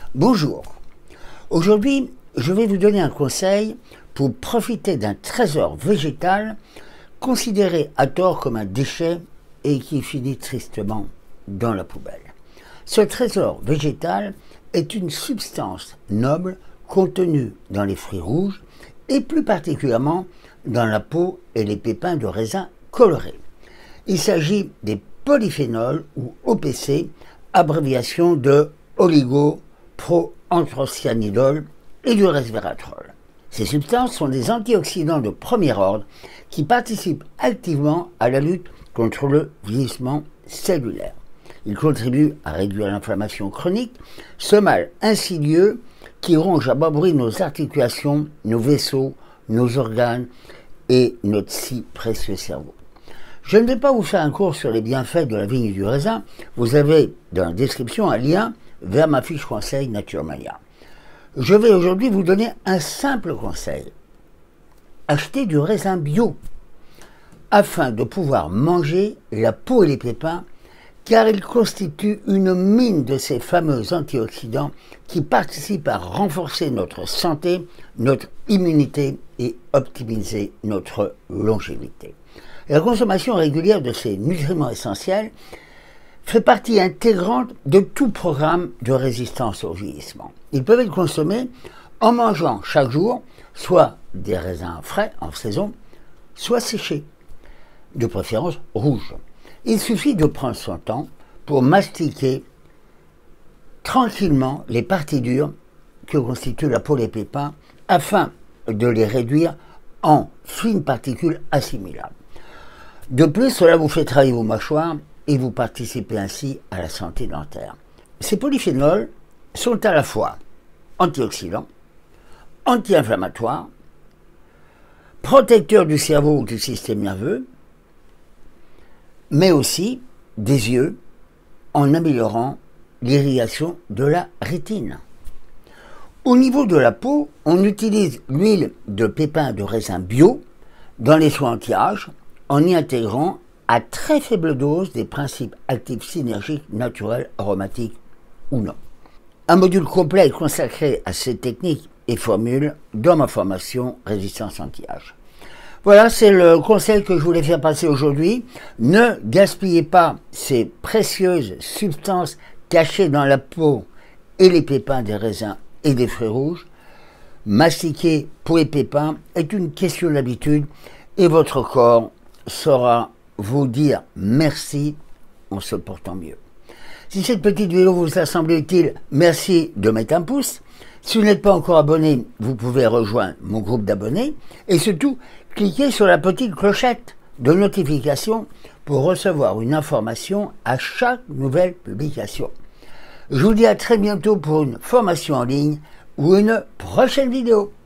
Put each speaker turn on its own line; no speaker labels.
Bonjour, aujourd'hui je vais vous donner un conseil pour profiter d'un trésor végétal considéré à tort comme un déchet et qui finit tristement dans la poubelle. Ce trésor végétal est une substance noble contenue dans les fruits rouges et plus particulièrement dans la peau et les pépins de raisin colorés. Il s'agit des polyphénols ou OPC, abréviation de oligoproanthocyanidol et du resveratrol. Ces substances sont des antioxydants de premier ordre qui participent activement à la lutte contre le vieillissement cellulaire. Ils contribuent à réduire l'inflammation chronique, ce mal insidieux qui ronge à bas bruit nos articulations, nos vaisseaux, nos organes et notre si précieux cerveau. Je ne vais pas vous faire un cours sur les bienfaits de la vigne et du raisin. Vous avez dans la description un lien vers ma fiche conseil Naturemania. Je vais aujourd'hui vous donner un simple conseil. Achetez du raisin bio afin de pouvoir manger la peau et les pépins car il constitue une mine de ces fameux antioxydants qui participent à renforcer notre santé, notre immunité et optimiser notre longévité. La consommation régulière de ces nutriments essentiels fait partie intégrante de tout programme de résistance au vieillissement. Ils peuvent être consommés en mangeant chaque jour soit des raisins frais en saison, soit séchés, de préférence rouges. Il suffit de prendre son temps pour mastiquer tranquillement les parties dures que constituent la peau et les pépins afin de les réduire en fines particules assimilables. De plus, cela vous fait travailler vos mâchoires et vous participez ainsi à la santé dentaire. Ces polyphénols sont à la fois antioxydants, anti-inflammatoires, protecteurs du cerveau ou du système nerveux, mais aussi des yeux en améliorant l'irrigation de la rétine. Au niveau de la peau, on utilise l'huile de pépins de raisin bio dans les soins anti-âge en y intégrant à très faible dose des principes actifs synergiques naturels, aromatiques ou non. Un module complet est consacré à ces techniques et formules dans ma formation Résistance anti-âge. Voilà, c'est le conseil que je voulais faire passer aujourd'hui. Ne gaspillez pas ces précieuses substances cachées dans la peau et les pépins des raisins et des fruits rouges. Mastiquer peau et pépins est une question d'habitude et votre corps saura vous dire merci en se portant mieux. Si cette petite vidéo vous a semblé utile, merci de mettre un pouce. Si vous n'êtes pas encore abonné, vous pouvez rejoindre mon groupe d'abonnés et surtout, cliquez sur la petite clochette de notification pour recevoir une information à chaque nouvelle publication. Je vous dis à très bientôt pour une formation en ligne ou une prochaine vidéo.